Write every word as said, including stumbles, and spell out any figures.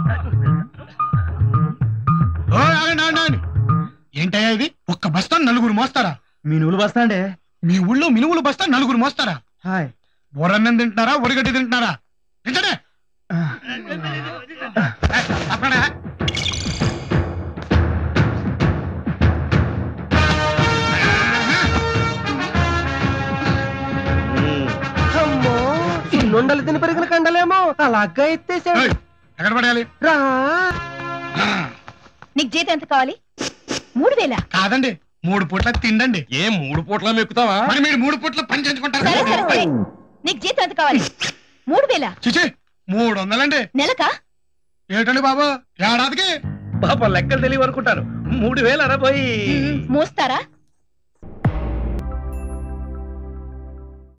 ఏంటయ్యా ఇది? ఒక్క బస్తా నలుగురు మోస్తారా? మినువులు బస్తా అండి. మీ ఊళ్ళో మినువులు బస్తా నలుగురు మోస్తారా? హాయ్, బొరన్నం తింటున్నారా, ఒడిగడ్డి తింటున్నారా? తింటనే అక్కడ అమ్మో చిన్నుండలు తిని పెరిగిన కండలేమో అలాగా ఎత్తేసాడు. ఎక్కడ పడాలి? రా, నీకు జీతం ఎంత కావాలి? మూడు వేల కాదండి, మూడు పూట్ల తిండండి. ఏ మూడు పూట్ల మెక్కుతావా? మరి మీరు మూడు పూట్ల పని చేయించుకుంటారు. సరే సరే సరే, నీకు జీతం ఎంత కావాలి? మూడు వేల చిచి, మూడు వందలండి. నెలకా? ఏటండి బాబు, ఏడాదికి? పాప లెక్కలు తెలియవు అనుకుంటాను. మూడు వేలు అనబోయి మోస్తారా?